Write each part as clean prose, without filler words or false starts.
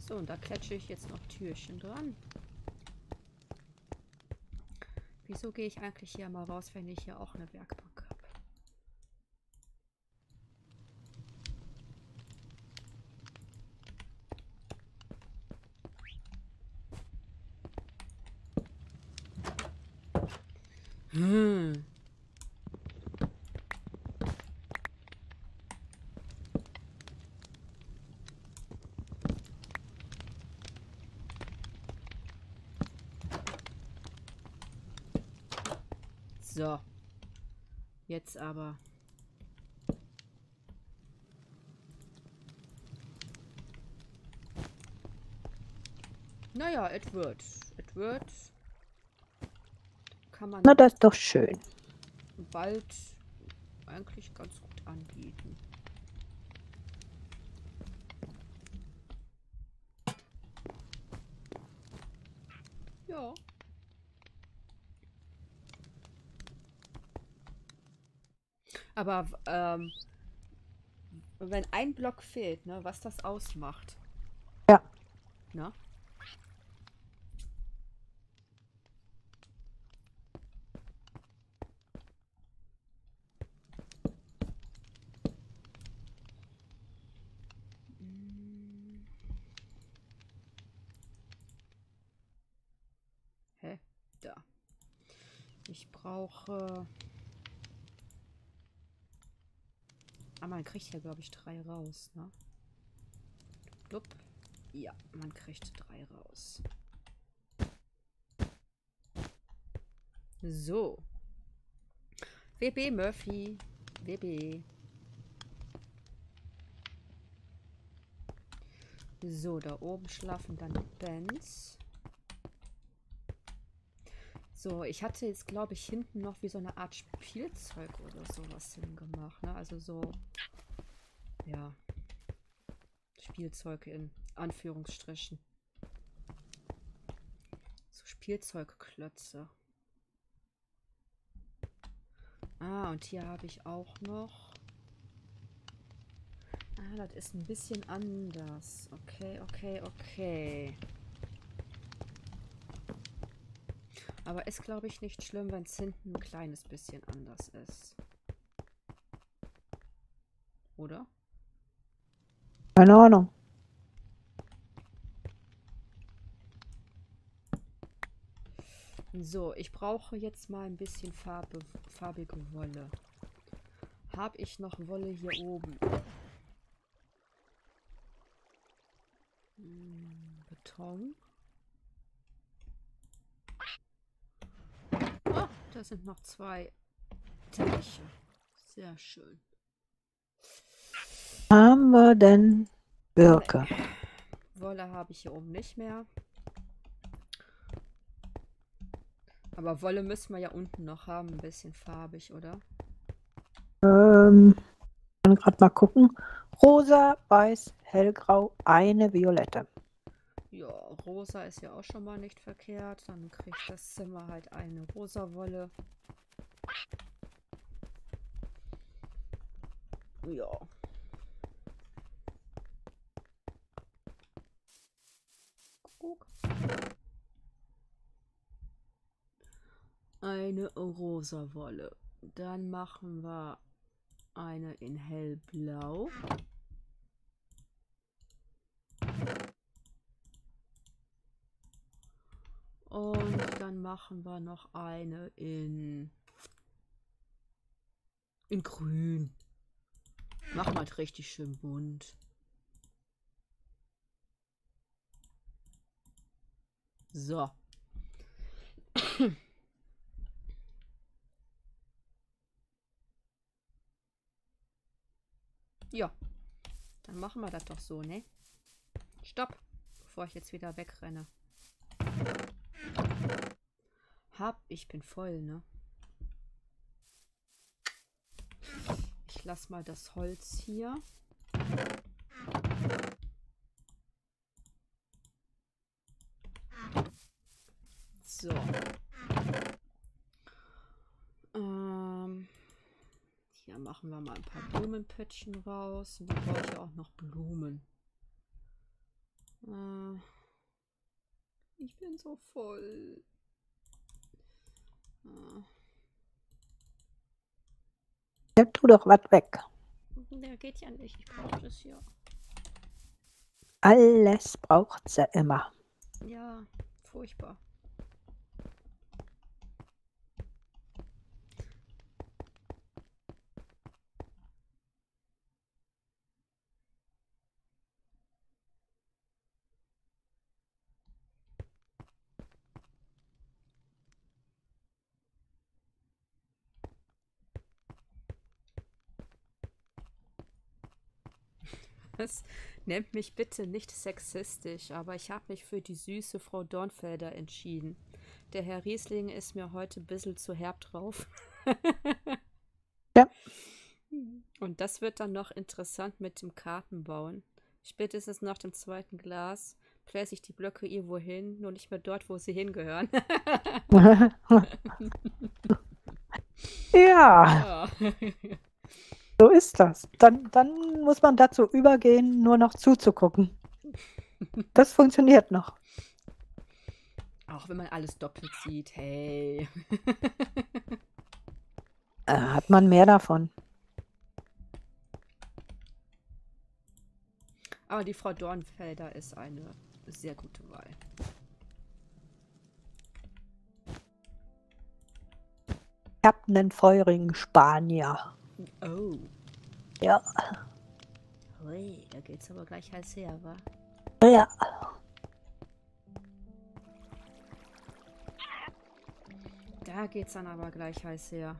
So, und da kletsche ich jetzt noch Türchen dran. Wieso gehe ich eigentlich hier mal raus, wenn ich hier auch eine Werkbank habe? So. Jetzt aber. Naja, es wird. Es wird. Kann man Na, das ist doch schön. bald eigentlich ganz gut anbieten. Ja. Aber wenn ein Block fehlt, ne, was das ausmacht. Ja. Ne? Hm. Hä? Da. Ich brauche. Ah, man kriegt ja, glaube ich, 3 raus, ne? Blub. Ja, man kriegt 3 raus. So. WB Murphy. WB. So, da oben schlafen dann die Bands. So, ich hatte jetzt, glaube ich, hinten noch wie so eine Art Spielzeug oder sowas hingemacht, ne? Also so, ja, Spielzeug in Anführungsstrichen. So Spielzeugklötze. Ah, und hier habe ich auch noch. Ah, das ist ein bisschen anders. Okay, okay, okay. Aber ist, glaube ich, nicht schlimm, wenn es hinten ein kleines bisschen anders ist. Oder? Keine Ahnung. So, ich brauche jetzt mal ein bisschen farbige Wolle. Habe ich noch Wolle hier oben? Beton. Oh, da sind noch 2 Teppiche. Sehr schön. Haben wir denn Birke? Nee. Wolle habe ich hier oben nicht mehr. Aber Wolle müssen wir ja unten noch haben. Ein bisschen farbig, oder? Kann gerade mal gucken. Rosa, weiß, hellgrau, eine violette. Ja, rosa ist ja auch schon mal nicht verkehrt. Dann kriegt das Zimmer halt eine rosa Wolle. Ja. Guck. Eine rosa Wolle. Dann machen wir eine in hellblau. Und dann machen wir noch eine in grün. Mach mal richtig schön bunt. So. Ja, dann machen wir das doch so, ne? Stopp, bevor ich jetzt wieder wegrenne. Ich bin voll, ne? Ich lasse mal das Holz hier. So. Hier machen wir mal ein paar Blumenpöttchen raus. Und dann brauche ich ja auch noch Blumen. Ich bin so voll. Ja, tu doch was weg. Der geht ja nicht. Ich brauche das hier. Alles braucht sie immer. Ja, furchtbar. Das nennt mich bitte nicht sexistisch, aber ich habe mich für die süße Frau Dornfelder entschieden. Der Herr Riesling ist mir heute ein bisschen zu herb drauf. Ja. Und das wird dann noch interessant mit dem Kartenbauen. Spätestens nach dem zweiten Glas plässe ich die Blöcke irgendwo hin, nur nicht mehr dort, wo sie hingehören. Ja, Ja. so ist das. Dann muss man dazu übergehen, nur noch zuzugucken. Das funktioniert noch. Auch wenn man alles doppelt sieht, hey. Hat man mehr davon. Aber die Frau Dornfelder ist eine sehr gute Wahl. Ich habe einen feurigen Spanier. Oh. Ja. Hui, da geht's aber gleich heiß her, wa? Ja. Da geht's dann aber gleich heiß her.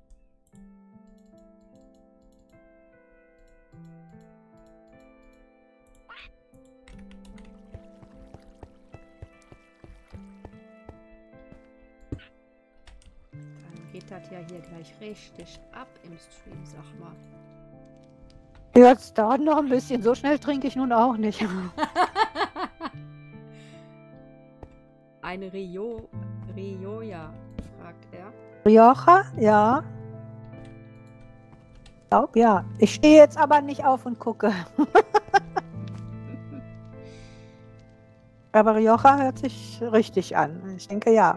Dann geht das ja hier gleich richtig ab im Stream, sag mal. Ja, es dauert noch ein bisschen. So schnell trinke ich nun auch nicht. Eine Rioja, fragt er. Rioja? Ja. Ich glaube, ja. Ich stehe jetzt aber nicht auf und gucke. Aber Rioja hört sich richtig an. Ich denke, ja.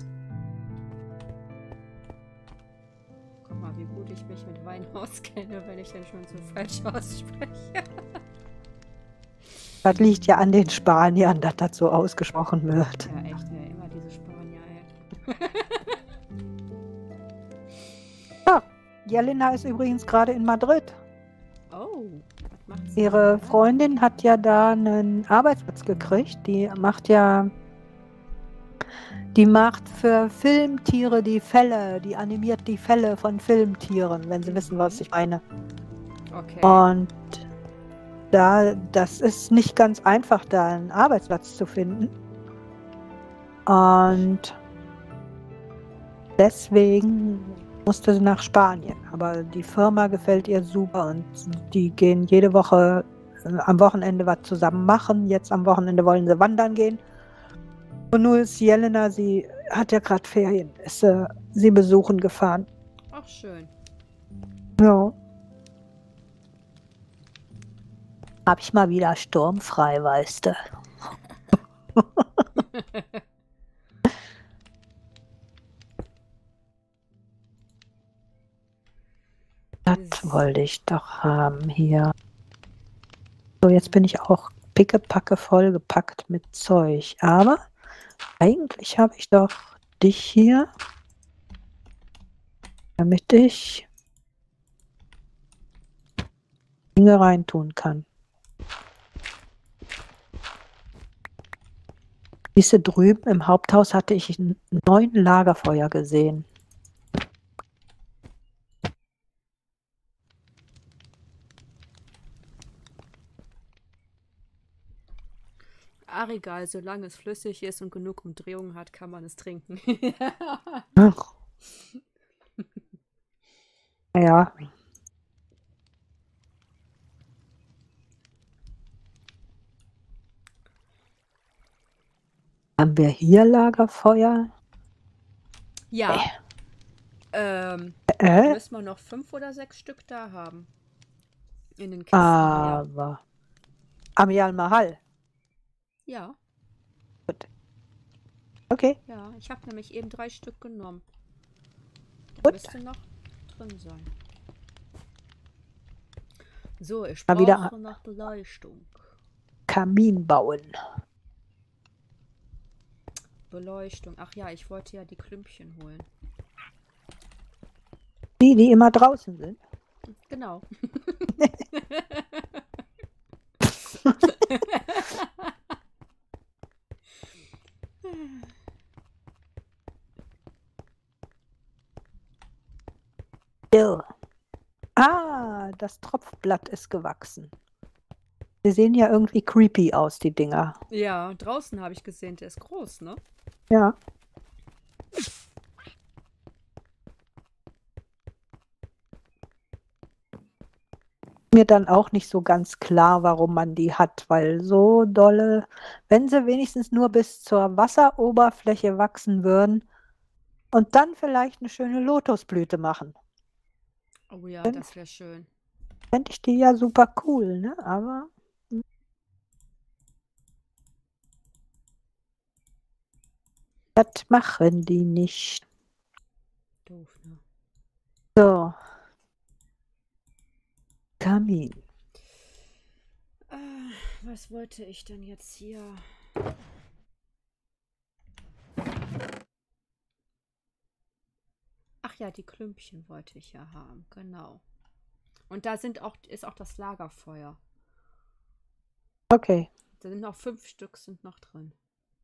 Guck mal, wie gut ich mich mit Wein auskenne, wenn ich den schon so falsch ausspreche. Das liegt ja an den Spaniern, dass das so ausgesprochen wird. Ja, echt, ja, immer diese Spanier, ey. Jelena ist übrigens gerade in Madrid. Oh, was macht sie? Ihre Freundin hat ja da einen Arbeitsplatz gekriegt. Die macht für Filmtiere die Fälle, die animiert die Fälle von Filmtieren, wenn Sie wissen, was ich meine. Okay. Und das ist nicht ganz einfach, da einen Arbeitsplatz zu finden. Und deswegen musste sie nach Spanien. Aber die Firma gefällt ihr super und die gehen jede Woche am Wochenende was zusammen machen. Jetzt am Wochenende wollen sie wandern gehen. Und nun ist Jelena, sie hat ja gerade Ferien, ist sie besuchen gefahren. Ach, schön. Ja. Hab ich mal wieder sturmfrei, weißt du. Das wollte ich doch haben hier. So, jetzt bin ich auch pickepacke vollgepackt mit Zeug. Aber eigentlich habe ich doch dich hier, damit ich Dinge reintun kann. Siehst du, drüben im Haupthaus hatte ich 9 Lagerfeuer gesehen. Ach, egal, solange es flüssig ist und genug Umdrehungen hat, kann man es trinken. Ach. Ja. Haben wir hier Lagerfeuer? Ja. Müssen wir noch 5 oder 6 Stück da haben. In den Kisten. Aber Amial Mahal. Ja, Gut. Okay, ja. Ich habe nämlich eben 3 Stück genommen. Da gut. müsste noch drin sein. So, ich Mal wieder brauche noch Beleuchtung. Kamin bauen. Beleuchtung. Ach ja, ich wollte ja die Klümpchen holen. Die immer draußen sind. Genau. So. Ah, das Tropfblatt ist gewachsen. Die sehen ja irgendwie creepy aus, die Dinger. Ja, draußen habe ich gesehen, der ist groß, ne? Ja. Mir dann auch nicht so ganz klar, warum man die hat, weil so dolle, wenn sie wenigstens nur bis zur Wasseroberfläche wachsen würden und dann vielleicht eine schöne Lotusblüte machen, Oh ja, dann das wäre schön. fände ich die ja super cool, ne? Aber das machen die nicht. Doof, ne? So, Kamin. Was wollte ich denn jetzt hier? Ach ja, die Klümpchen wollte ich ja haben, genau. Und da ist auch das Lagerfeuer. Okay. Da sind noch 5 Stück sind noch drin.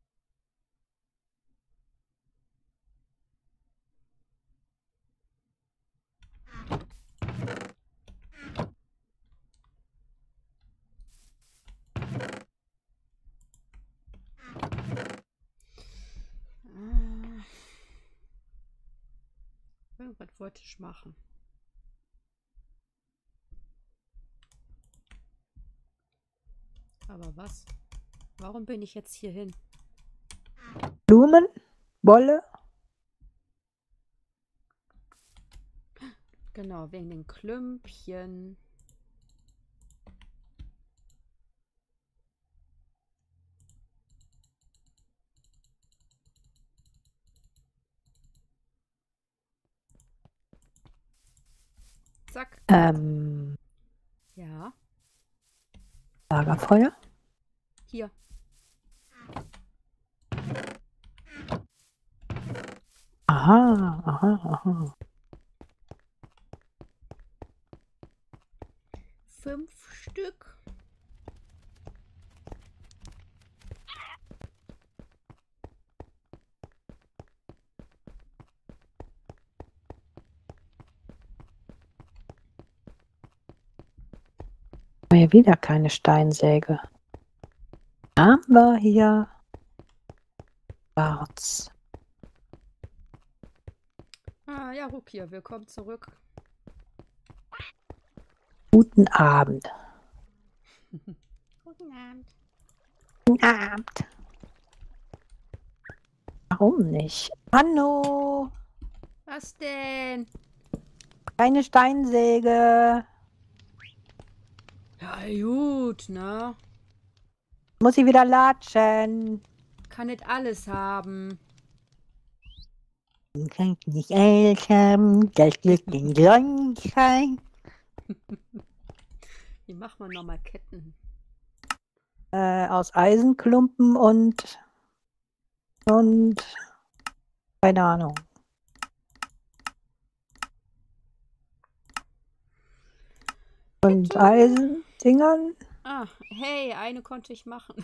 Ah, irgendwas wollte ich machen. Aber was? Warum bin ich jetzt hier hin? Blumen, Wolle. Genau, wegen den Klümpchen. Zack. Ja, Lagerfeuer. hier. Aha, aha, aha. 5 Stück. Hier wieder keine Steinsäge. Haben wir hier schwarz. Ah ja, Rukia, willkommen zurück. Guten Abend. Guten Abend. Guten Abend. Warum nicht? Hanno, Was denn? keine Steinsäge. Ja, gut, ne? Muss ich wieder latschen. Kann nicht alles haben. Du kannst nicht alles haben, das Glück den Sonnenschein. Wie macht man nochmal Ketten? Aus Eisenklumpen und keine Ahnung. Und Kette. Eisendingern. Ah, hey, eine konnte ich machen.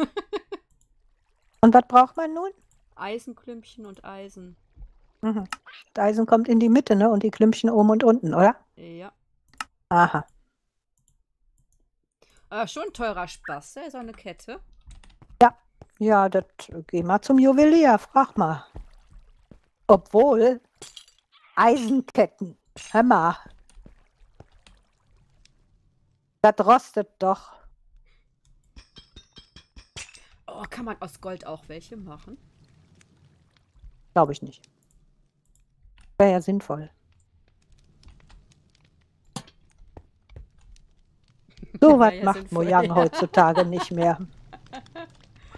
Und was braucht man nun? Eisenklümpchen und Eisen. Mhm. Das Eisen kommt in die Mitte, ne? Und die Klümpchen oben und unten, oder? Ja. Aha. Ah, schon ein teurer Spaß, so eine Kette. Ja, geh mal zum Juwelier, frag mal. Obwohl, Eisenketten, hör mal, das rostet doch. Oh, kann man aus Gold auch welche machen? Glaube ich nicht. Wäre ja sinnvoll. So was Ja, macht sinnvoll. Mojang heutzutage nicht mehr.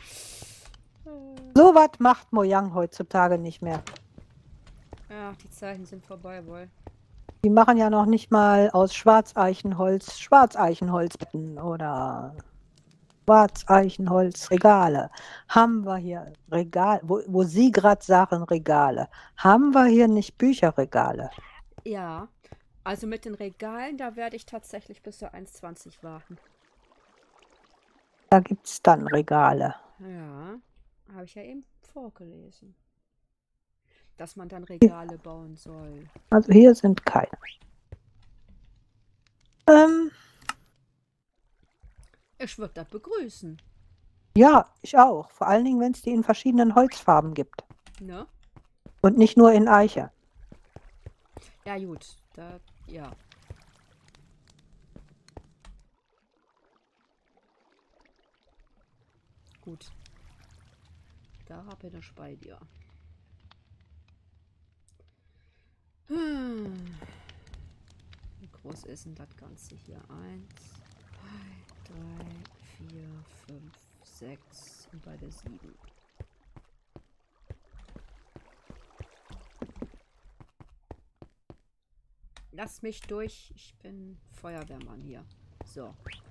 So was macht Mojang heutzutage nicht mehr. Ja, die Zeiten sind vorbei wohl. Die machen ja noch nicht mal aus Schwarzeichenholzbetten oder Schwarzeichenholzregale. Haben wir hier Regal, wo Sie gerade sagen Regale, haben wir hier nicht Bücherregale? Ja, also mit den Regalen, da werde ich tatsächlich bis zur 1,20 warten. Da gibt es dann Regale. Ja, habe ich ja eben vorgelesen. Dass man dann Regale bauen soll. Also hier sind keine. Ähm, Ich würde das begrüßen. ja, ich auch. Vor allen Dingen, wenn es die in verschiedenen Holzfarben gibt. Ne? Und nicht nur in Eiche. Ja, gut. Da, ja. Gut. Da habe ich das bei dir. Wie groß ist denn das Ganze hier? 1, 2, 3, 4, 5, 6 und bei der 7. Lass mich durch. Ich bin Feuerwehrmann hier. So.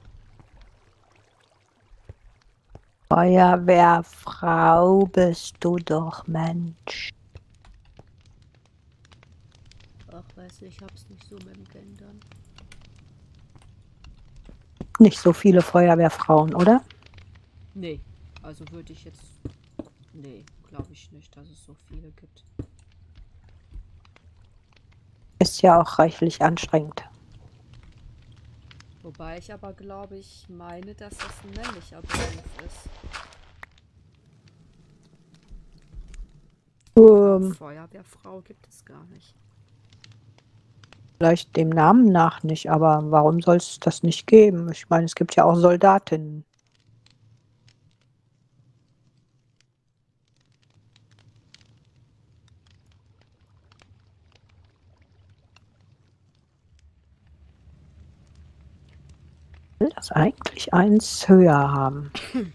Feuerwehrfrau bist du doch, Mensch. Ach, weißt du, ich hab's nicht so mit den Kindern. Nicht so viele Feuerwehrfrauen, oder? Nee. Also würde ich jetzt. Nee, glaube ich nicht, dass es so viele gibt. Ist ja auch reichlich anstrengend. Wobei ich aber glaube ich meine, dass das ein männlicher Beruf ist. Feuerwehrfrau gibt es gar nicht. Vielleicht dem Namen nach nicht, aber warum soll es das nicht geben? Ich meine, es gibt ja auch Soldatinnen. Ich will das eigentlich eins höher haben.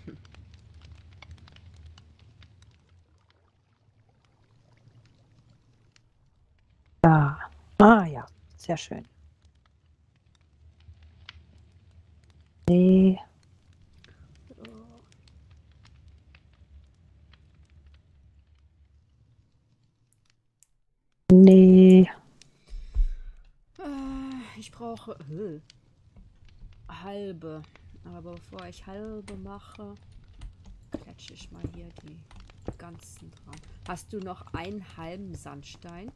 Ja. Ah ja, sehr schön. Nee. Nee. Ich brauche halbe. Aber bevor ich halbe mache, klatsche ich mal hier die ganzen dran. Hast du noch einen halben Sandstein?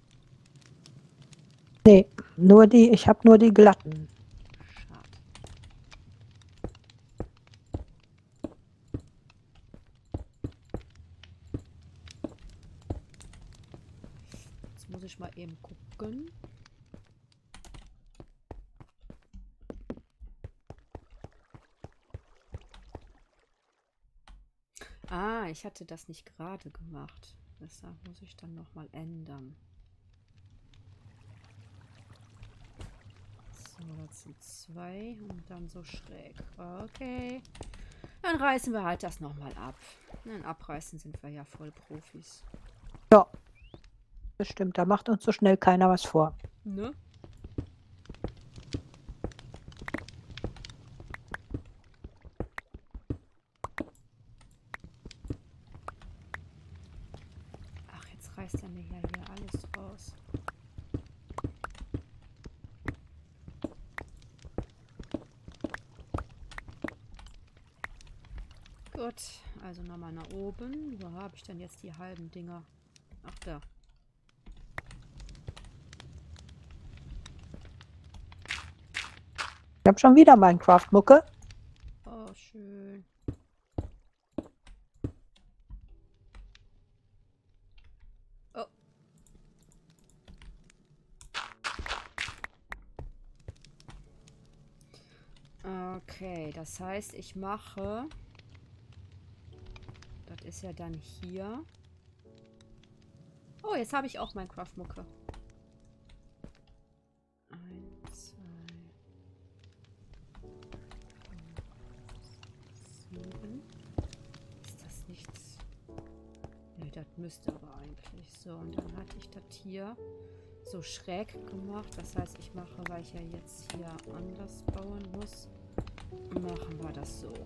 Nee, ich habe nur die glatten. Schade. Jetzt muss ich mal eben gucken. Ah, ich hatte das nicht gerade gemacht. Deshalb muss ich dann nochmal ändern. So, das sind 2 und dann so schräg. Okay. Dann reißen wir halt das nochmal ab. Dann abreißen sind wir ja voll Profis. Ja, bestimmt. Da macht uns so schnell keiner was vor. Ne? Ach, jetzt reißt er mir ja hier alles raus. Gut, also nochmal nach oben. Wo habe ich denn jetzt die halben Dinger? Ach, da. Ich habe schon wieder Minecraft-Mucke. Oh, schön. Oh. Okay, das heißt, ich mache... Das ist ja dann hier. Oh, jetzt habe ich auch Minecraft-Mucke. 1, 2, 5, 7. Ist das nichts? Müsste aber eigentlich. So, und dann hatte ich das hier so schräg gemacht. Das heißt, ich mache, weil ich ja jetzt hier anders bauen muss, machen wir das so.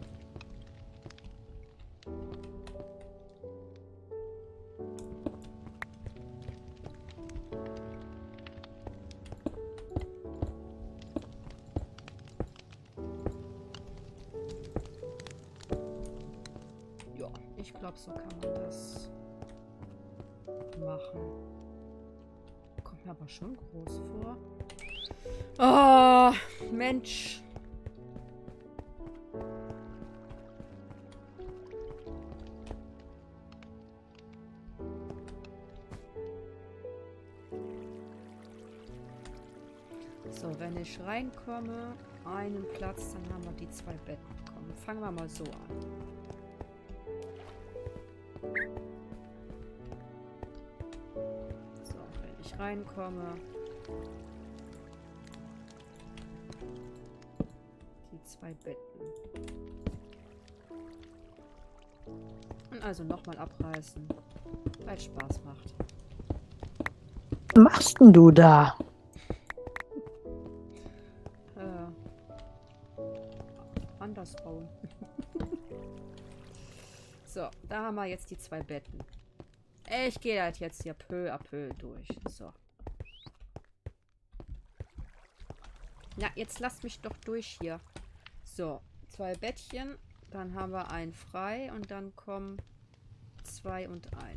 Ja, ich glaube, so kann man das machen. Kommt mir aber schon groß vor. Oh, Mensch. So, wenn ich reinkomme, einen Platz, dann haben wir die 2 Betten bekommen. Fangen wir mal so an. So, wenn ich reinkomme, die 2 Betten. Und also nochmal abreißen, weil es Spaß macht. Was machst denn du da? Anders bauen. So, da haben wir jetzt die 2 Betten. Ich gehe halt jetzt hier peu à peu durch. So. Na, jetzt lasst mich doch durch hier. So, 2 Bettchen. Dann haben wir einen frei und dann kommen 2 und 1.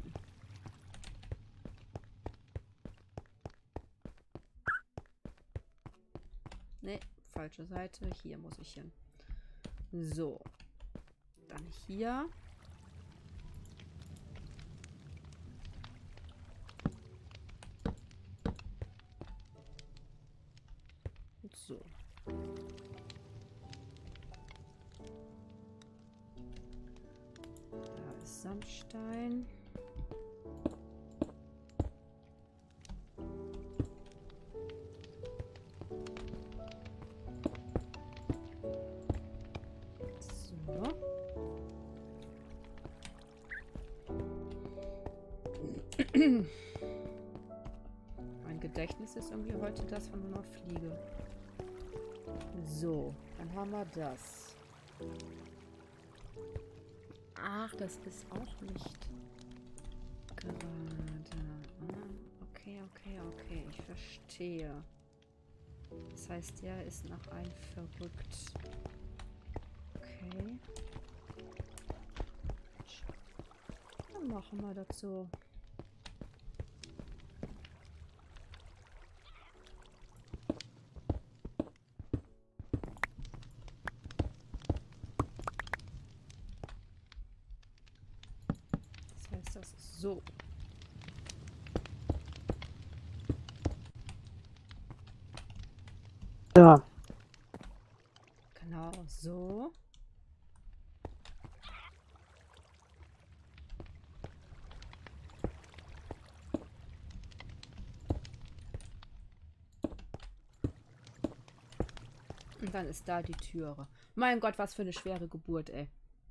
Ne, falsche Seite. Hier muss ich hin. So. Dann hier. Und so. Da ist Sandstein. Mein Gedächtnis ist irgendwie heute das von einer Fliege. So, dann haben wir das. Ach, das ist auch nicht gerade. Okay, okay. Ich verstehe. Das heißt, der ist nach einem verrückt. Okay. Dann machen wir das so. Das heißt, das ist so. Ja. Genau, so. Und dann ist da die Türe. Mein Gott, was für eine schwere Geburt, ey.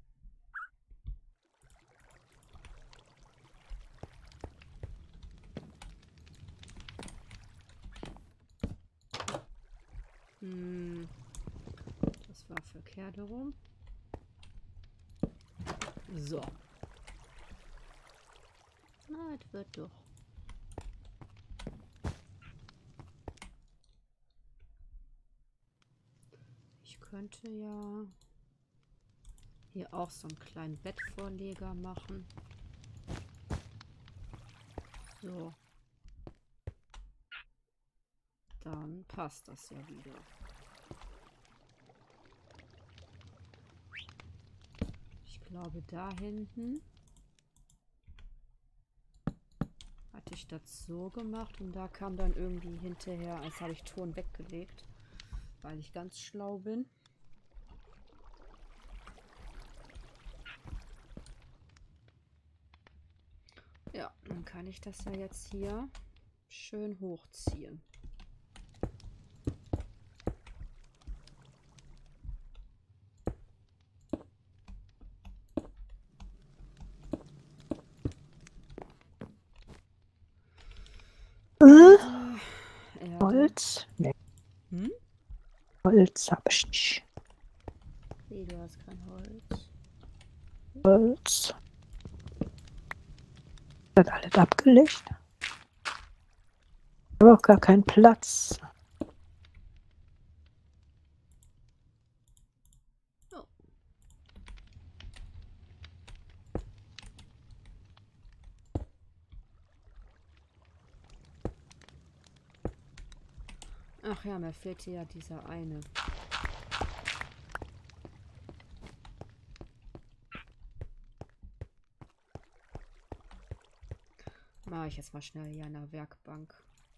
Das war verkehrt herum. So. Na, das wird doch. Ich könnte ja hier auch so einen kleinen Bettvorleger machen. So. Dann passt das ja wieder. Ich glaube, da hinten hatte ich das so gemacht und da kam dann irgendwie hinterher, als habe ich Ton weggelegt, weil ich ganz schlau bin. Ja, dann kann ich das ja jetzt hier schön hochziehen. Erde. Erde. Holz? Nee, Hm? Holz habe ich nicht. Nee, du hast kein Holz. Holz. Wird alles abgelegt? Ich habe auch gar keinen Platz. Oh. Ach ja, mir fehlt hier ja dieser eine. Mache ich jetzt mal schnell hier an der Werkbank.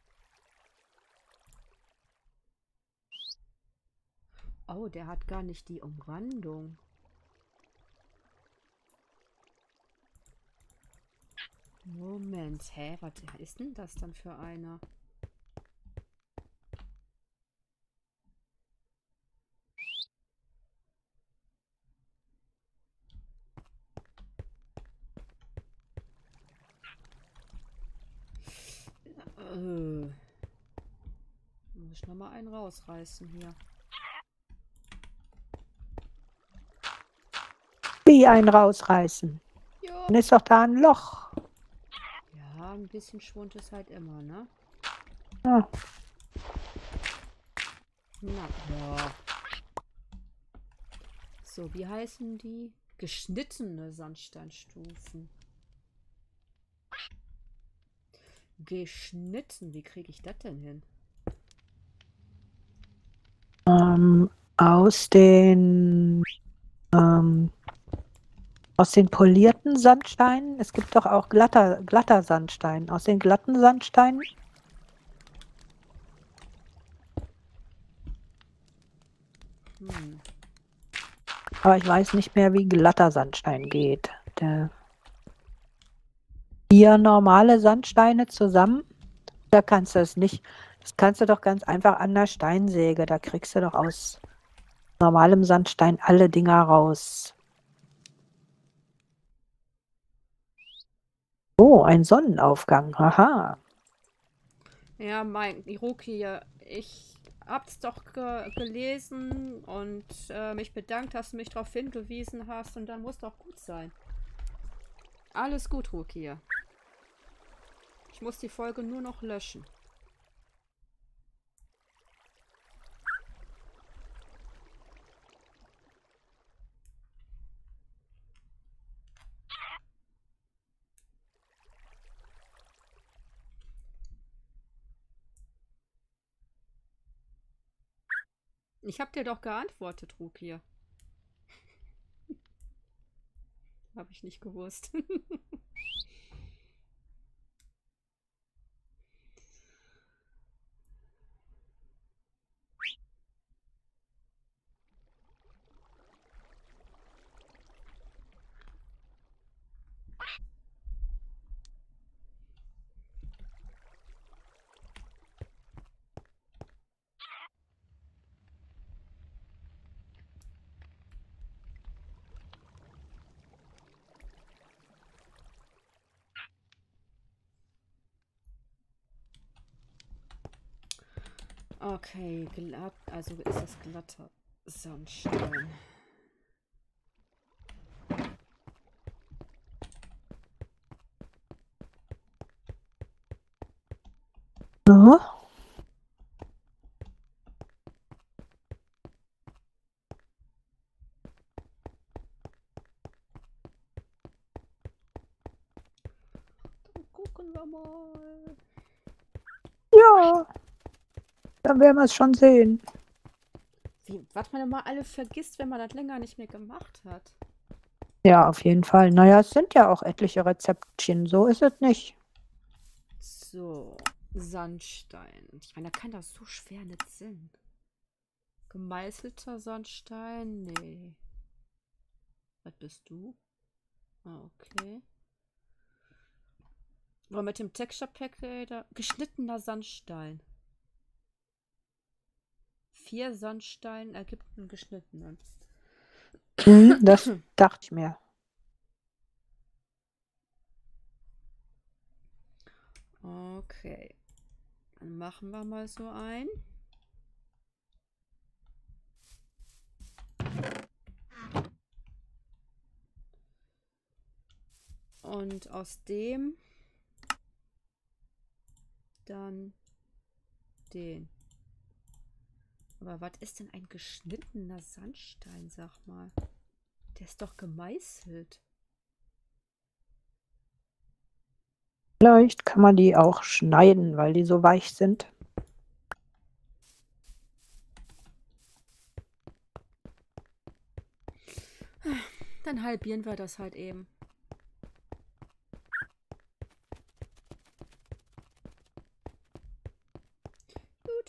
Oh, der hat gar nicht die Umrandung. Moment, hä? Was ist denn das dann für einer? Muss ich nochmal einen rausreißen hier. Wie einen rausreißen. Jo. Dann ist doch da ein Loch. Ja, ein bisschen Schwund ist halt immer, ne? Ja. Na, ja. So, wie heißen die? Geschnittene Sandsteinstufen. Geschnitten, wie kriege ich das denn hin? Aus den aus den polierten Sandsteinen. Es gibt doch auch glatter Sandstein. Aus den glatten Sandsteinen. Hm. Aber ich weiß nicht mehr, wie glatter Sandstein geht. Vier normale Sandsteine zusammen. Da kannst du es nicht. Das kannst du doch ganz einfach an der Steinsäge. Da kriegst du doch aus normalem Sandstein alle Dinger raus. Oh, ein Sonnenaufgang. Haha. Ja, mein Hiroki, ich hab's doch gelesen und mich bedankt, dass du mich darauf hingewiesen hast und dann muss doch gut sein. Alles gut, Rukia. Ich muss die Folge nur noch löschen. Ich hab dir doch geantwortet, Rukia. Habe ich nicht gewusst. Okay, glatt, also ist das glatter Sandstein. So. Dann gucken wir mal. Ja, dann werden wir es schon sehen. Wie, was man immer alle vergisst, wenn man das länger nicht mehr gemacht hat. Ja, auf jeden Fall. Naja, es sind ja auch etliche Rezeptchen. So ist es nicht. So, Sandstein. Ich meine, da kann das so schwer nicht sein. Gemeißelter Sandstein? Nee. Was bist du? Ah, okay. Aber mit dem Texture Pack, geschnittener Sandstein. 4 Sandstein ergibt einen geschnittenen. Das dachte ich mir. Okay. Dann machen wir mal so ein. Und aus dem dann den. Aber was ist denn ein geschnittener Sandstein, sag mal? Der ist doch gemeißelt. Vielleicht kann man die auch schneiden, weil die so weich sind. Dann halbieren wir das halt eben. Gut.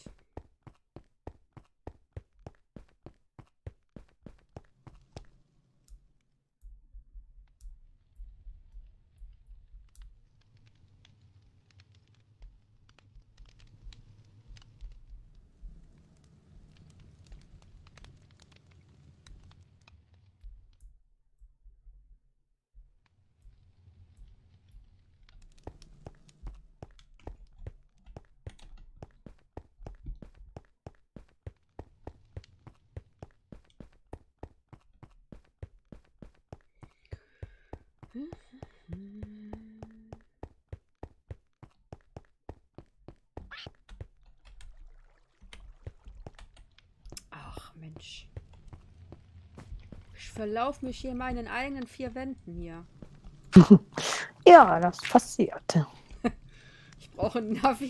Ach Mensch. Ich verlaufe mich hier in meinen eigenen vier Wänden hier. Ja, das passiert. Ich brauche ein Navi.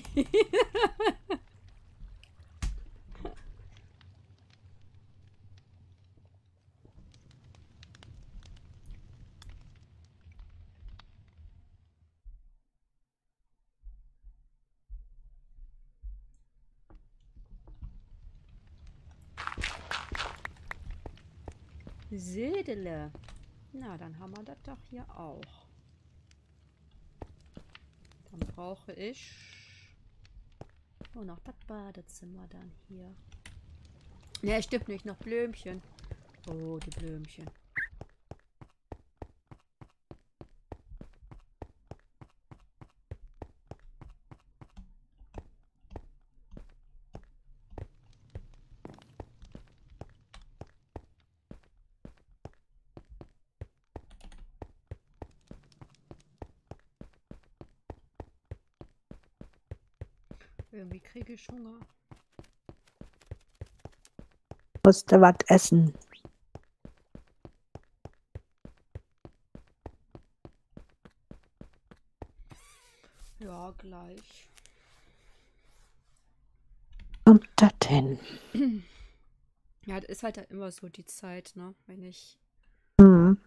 Sedele. Na, dann haben wir das doch hier auch. Dann brauche ich nur noch das Badezimmer dann hier. Ne, stimmt nicht, noch Blümchen. Oh, die Blümchen. Irgendwie kriege ich Hunger. Musste was essen. Ja, gleich. Kommt das hin? Ja, das ist halt immer so die Zeit, ne? Wenn ich... Hm.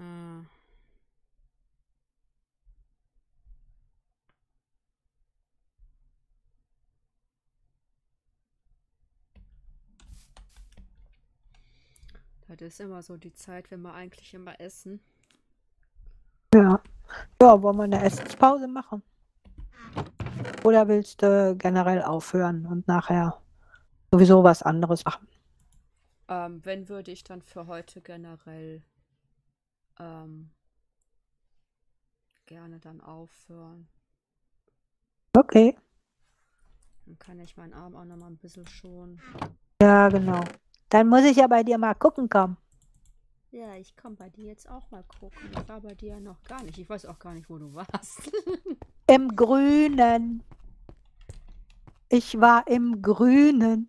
Das ist immer so die Zeit, wenn wir eigentlich immer essen. Ja. Ja, wollen wir eine Essenspause machen? Oder willst du generell aufhören und nachher sowieso was anderes machen? Wenn, würde ich dann für heute generell gerne dann aufhören. Okay. Dann kann ich meinen Arm auch noch mal ein bisschen schonen. Ja, genau. Dann muss ich ja bei dir mal gucken kommen. Ja, ich komme bei dir jetzt auch mal gucken. Ich war bei dir ja noch gar nicht. Ich weiß auch gar nicht, wo du warst. Im Grünen. Ich war im Grünen.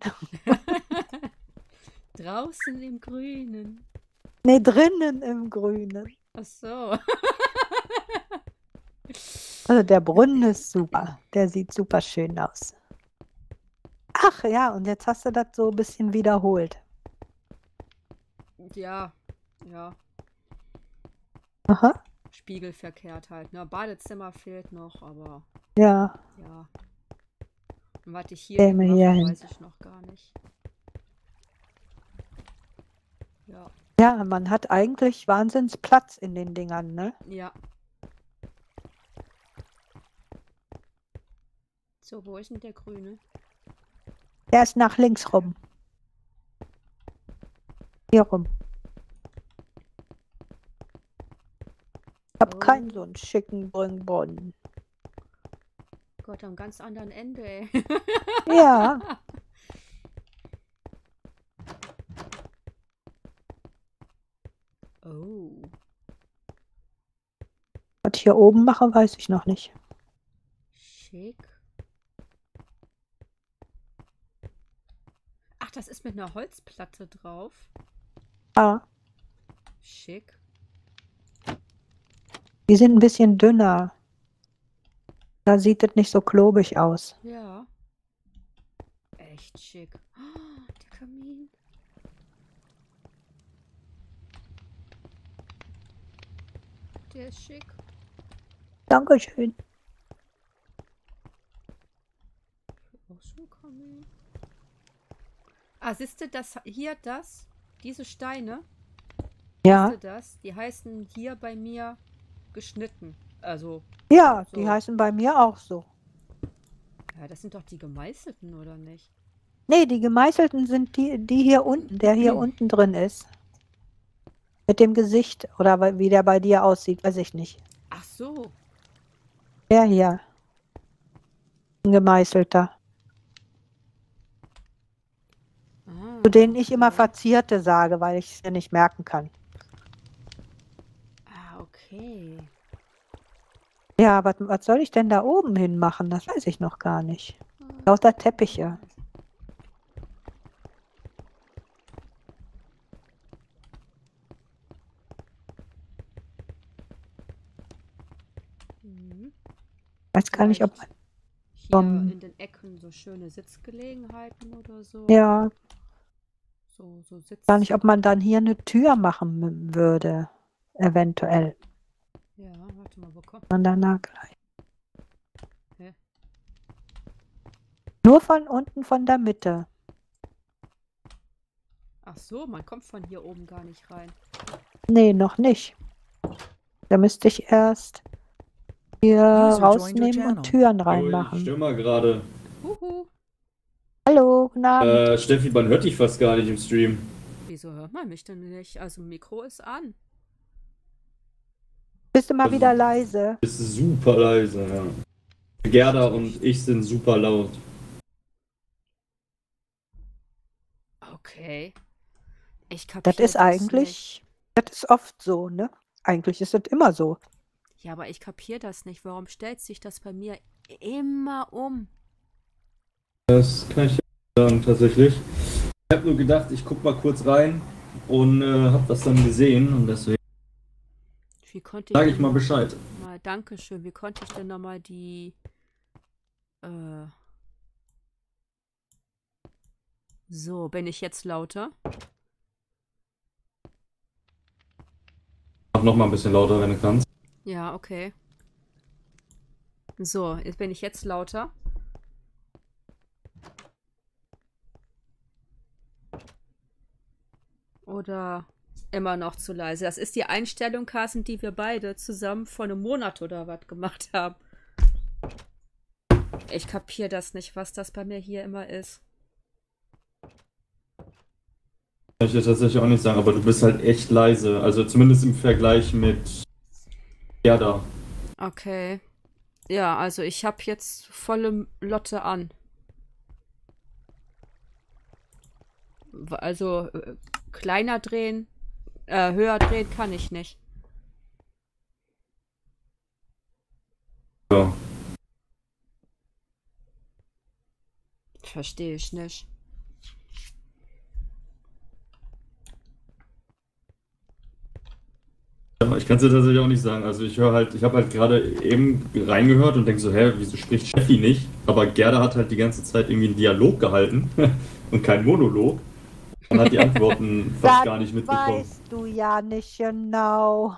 Draußen im Grünen. Nee, drinnen im Grünen. Ach so. Also der Brunnen ist super. Der sieht super schön aus. Ach ja, und jetzt hast du das so ein bisschen wiederholt. Ja, ja. Aha. Spiegelverkehrt halt. Ne? Badezimmer fehlt noch, aber Ja, ja. Und was ich hier Stell mir hier mache, hin. weiß ich noch gar nicht. Ja. Ja, man hat eigentlich Wahnsinns Platz in den Dingern, ne? Ja. So, wo ist denn der Grüne? Der ist nach links rum. Hier rum. Ich habe keinen so einen schicken Brunnen. Gott, am ganz anderen Ende, ey. Ja, Oh. was ich hier oben mache, weiß ich noch nicht. Schick. Ach, das ist mit einer Holzplatte drauf. Ja, Schick. die sind ein bisschen dünner. Da sieht es nicht so klobig aus. Ja. Echt schick. Oh, der Kamin. Der ist schick. Dankeschön. Auch so Kamin. Ah, siehst du das hier, diese Steine? Ja, Siehst du das? Die heißen hier bei mir geschnitten. Also, ja, so. die heißen bei mir auch so. Ja, das sind doch die gemeißelten, oder nicht? Nee, die gemeißelten sind die hier unten, der hier unten drin ist. Mit dem Gesicht oder wie der bei dir aussieht, weiß ich nicht. Ach so. Der hier. Ein gemeißelter. Ah, Zu denen ich immer okay. Verzierte sage, weil ich es ja nicht merken kann. Ah, okay. Ja, was soll ich denn da oben hin machen? Das weiß ich noch gar nicht. Lauter Teppiche. Mhm. Weiß gar nicht, ob man. Hier Um, in den Ecken so schöne Sitzgelegenheiten oder so. Ja, So Sitz. gar nicht, ob man dann hier eine Tür machen würde. Eventuell. Ja, warte mal, wo kommt Man danach gleich. Hä? Nur von unten, von der Mitte. Ach so, man kommt von hier oben gar nicht rein. Nee, noch nicht. Da müsste ich erst hier User joined your rausnehmen channel. und Türen Ich reinmachen. störe mal gerade. Huhu. Hallo, guten Abend. Steffi, man hört dich fast gar nicht im Stream. Wieso hört man mich denn nicht? Also Mikro ist an. Bist du mal wieder leise? Ist super leise, ja. Gerda und ich sind super laut. Okay. Ich Das kapiere ist nicht. eigentlich, das ist oft so, ne? Eigentlich ist das immer so. Ja, aber ich kapiere das nicht. Warum stellt sich das bei mir immer um? Das kann ich ja sagen, tatsächlich. Ich habe nur gedacht, ich guck mal kurz rein und habe das dann gesehen und deswegen Wie konnte sage denn ich mal noch Bescheid. mal, Dankeschön. Wie konnte ich denn nochmal die so, bin ich jetzt lauter? Mach noch mal ein bisschen lauter, wenn du kannst. Ja, okay. So, jetzt bin ich jetzt lauter. Oder immer noch zu leise. Das ist die Einstellung, Carsten, die wir beide zusammen vor einem Monat oder was gemacht haben. Ich kapiere das nicht, was das bei mir hier immer ist. Kann ich dir tatsächlich auch nicht sagen, aber du bist halt echt leise. Also zumindest im Vergleich mit Gerda. Okay. Ja, also ich habe jetzt volle Lotte an. Also kleiner drehen, höher drehen kann ich nicht. Ja. Verstehe ich nicht. Ja, ich kann es dir tatsächlich auch nicht sagen. Also ich habe halt gerade eben reingehört und denke so, hä, wieso spricht Steffi nicht? Aber Gerda hat halt die ganze Zeit irgendwie einen Dialog gehalten und keinen Monolog. Man hat die Antworten fast gar nicht mitbekommen. Weißt du ja nicht genau,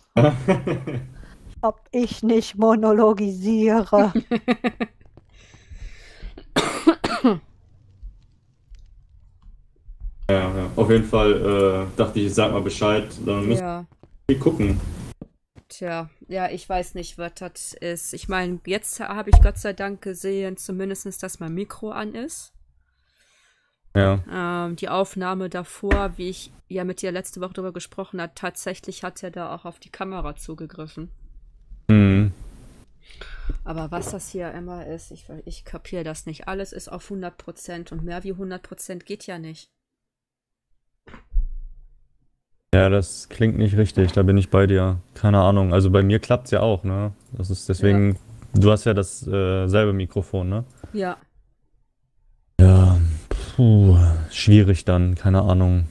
ob ich nicht monologisiere. Ja. Auf jeden Fall dachte ich sag mal Bescheid. Dann müssen Ja. wir gucken. Tja, ja, ich weiß nicht, was das ist. Ich meine, jetzt habe ich Gott sei Dank gesehen, zumindest, dass mein Mikro an ist. Ja. Die Aufnahme davor, wie ich ja mit dir letzte Woche darüber gesprochen habe, tatsächlich hat er da auch auf die Kamera zugegriffen. Mhm. Aber was das hier immer ist, ich kapiere das nicht. Alles ist auf 100% und mehr wie 100% geht ja nicht. Ja, das klingt nicht richtig, da bin ich bei dir. Keine Ahnung, also bei mir klappt's ja auch, ne? Das ist deswegen, du hast ja das selbe Mikrofon, ne? Ja. Ja, puh, schwierig dann, keine Ahnung.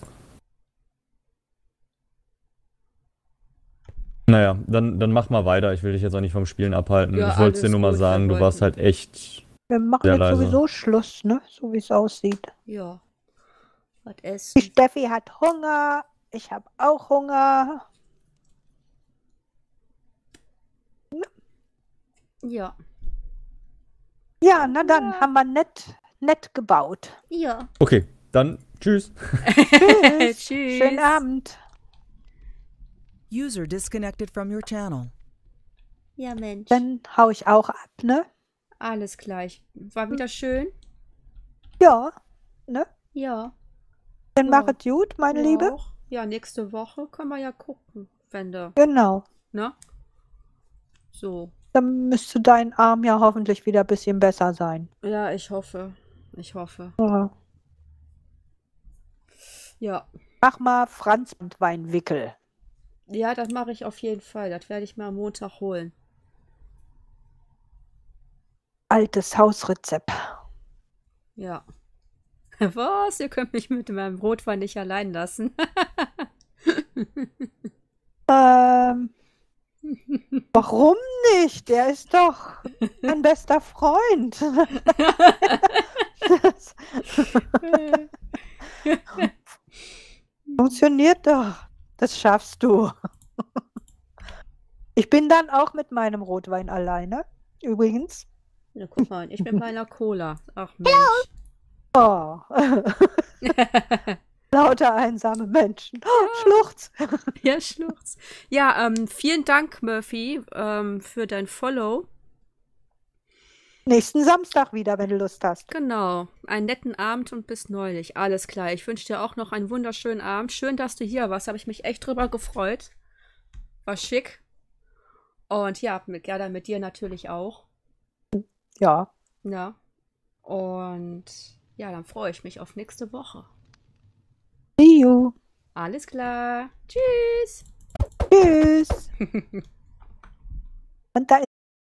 Naja, dann mach mal weiter. Ich will dich jetzt auch nicht vom Spielen abhalten. Ja, Ich wollte es dir alles nur mal gut, wir sagen, du warst wollten. halt echt Wir machen sehr jetzt leise. sowieso Schluss, ne? So wie es aussieht. Ja. Was Die essen? Steffi hat Hunger. Ich habe auch Hunger. Ja. Ja, na dann haben wir nett gebaut. Ja. Okay, dann tschüss. Tschüss. Tschüss. Schönen Abend. User disconnected from your channel. Ja, Mensch. Dann hau ich auch ab, ne? Alles gleich. War wieder schön? Ja, ne? Ja. Dann Ja. mach es gut, meine Du Liebe. auch? Ja, nächste Woche können wir ja gucken, wenn du, Genau. ne? So. Dann müsste dein Arm ja hoffentlich wieder ein bisschen besser sein. Ja, ich hoffe. Ich hoffe. Ja. Ja. Mach mal Franz und Weinwickel. Ja, das mache ich auf jeden Fall. Das werde ich mir am Montag holen. Altes Hausrezept. Ja. Was? Ihr könnt mich mit meinem Rotwein nicht allein lassen. Warum nicht? Der ist doch mein bester Freund. Das funktioniert doch. Das schaffst du. Ich bin dann auch mit meinem Rotwein alleine, übrigens. Ja, guck mal, ich mit meiner Cola. Ach Mensch. Oh. Lauter einsame Menschen. Oh, Schluchz. Ja, Schluchz. Ja, vielen Dank, Murphy, für dein Follow. Nächsten Samstag wieder, wenn du Lust hast. Genau. Einen netten Abend und bis neulich. Alles klar. Ich wünsche dir auch noch einen wunderschönen Abend. Schön, dass du hier warst. Habe ich mich echt drüber gefreut. War schick. Und ja, Gerda, mit dir natürlich auch. Ja. Ja. Und ja, dann freue ich mich auf nächste Woche. See you. Alles klar. Tschüss. Tschüss. Und da